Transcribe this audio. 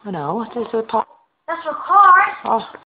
Oh no, what is it? That's for cars. Oh.